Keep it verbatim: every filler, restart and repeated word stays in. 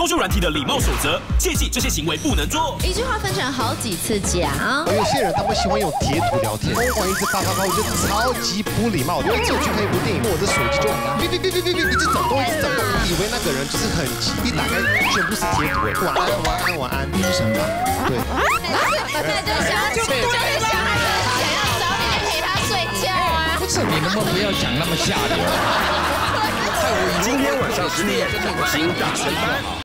交友软体的礼貌守则，切记这些行为不能做。 一句话分成好几次讲。 有些人他们喜欢用截图聊天，疯狂一直发发发，我觉得超级不礼貌。因为这就可以部电影，我的手机就哔哔哔哔哔哔一直转动，一直转动，以为那个人就是很急，一打开全部是截图，晚安晚安晚安，医生吧？对。 那就想要就是小孩子想要找你来陪他睡觉啊。 不是，你能不能不要讲那么下流？ 今天晚上十点，新大神班。